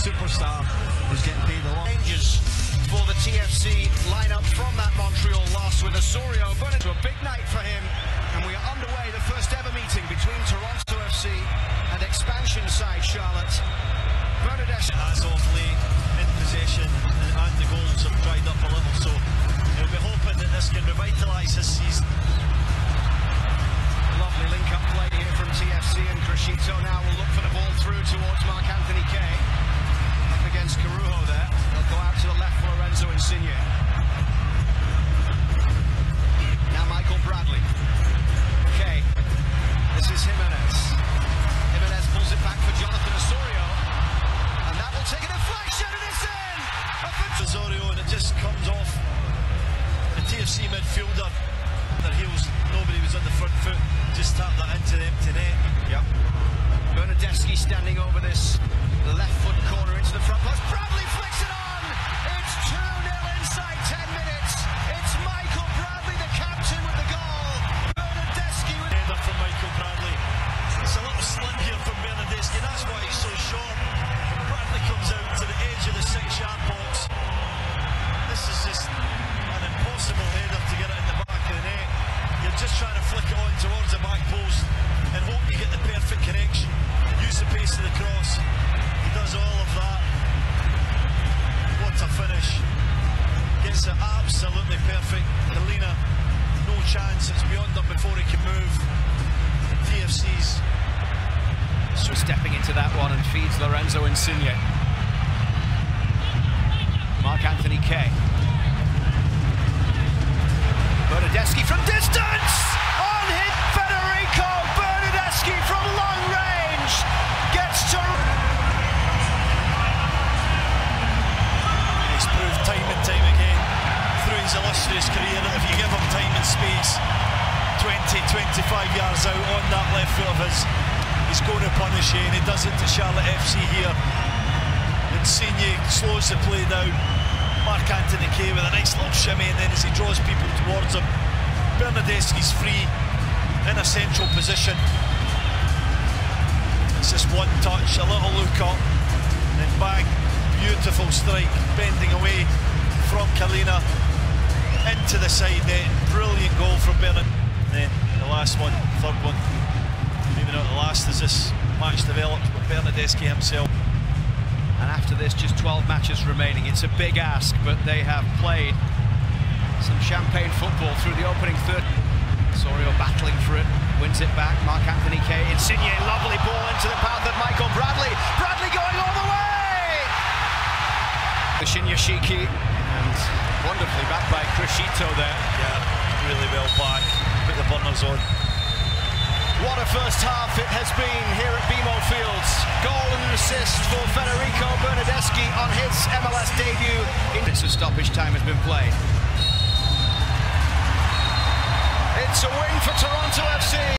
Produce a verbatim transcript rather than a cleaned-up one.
superstar who's getting paid a lot. Changes for the T F C lineup from that Montreal loss with Osorio. But it's a big night for him, and we are underway. The first ever meeting between Toronto F C and expansion side Charlotte. Bernardeschi As of late, in possession, and the goals have dried up a little, so he'll be hoping that this can revitalise his season. Lovely link-up play here from T F C, and Crescito now will look for the ball through towards Marc-Anthony Kaye. Up against Carujo there. They'll go out to the left for Lorenzo Insigne. Now Michael Bradley. Kaye. This is Jimenez. Jimenez pulls it back for Jonathan Osorio. And that will take a deflection, and it's in! Osorio, and it just comes off the T F C midfielder. Their heels, nobody was on the front foot, just tapped that into the empty net. Yep. Bernardeschi standing over this left foot corner into the front post. Bradley flicks it on! It's two nil inside ten minutes. It's Michael Bradley, the captain, with the goal. Bernardeschi with... Header from Michael Bradley. It's a little slim here from Bernardeschi, that's why he's so short. Bradley comes out to the edge of the six-yard box. This is just an impossible header to get it in the back of the net. You're just trying to flick it on towards the back post and hope you get the perfect connection. Use the pace of the cross. He does all of that. What a finish. Gets it absolutely perfect. Kalina, no chance. It's beyond him before he can move. T F C's So stepping into that one and feeds Lorenzo Insigne. Marc-Anthony Kaye. Bernardeschi from distance! On hit, Federico Bernardeschi from long range! Gets to... He's proved time and time again through his illustrious career that if you give him time and space, twenty, twenty-five yards out on that left foot of his, he's going to punish you, and he does it to Charlotte F C here. Insigne slows the play down. Marc-Anthony Kaye with a nice little shimmy, and then as he draws people towards him, Bernardeschi's free in a central position. It's just one touch, a little look up, and bang, beautiful strike, bending away from Kalina into the side net. Brilliant goal from Bernard. And then the last one, third one, maybe not the last as this match developed, with Bernardeschi himself. And after this, just twelve matches remaining. It's a big ask, but they have played some champagne football through the opening third. Osorio battling for it, wins it back. Marc-Anthony Kaye, Insigne, lovely ball into the path of Michael Bradley. Bradley going all the way! Shinyashiki, and wonderfully back by Crescito there. Yeah, really well back. Put the burners on. What a first half it has been here at B M O Fields. Goal and an assist for Federico Bernardeschi on his M L S debut. Minutes of stoppage time has been played. It's a win for Toronto F C.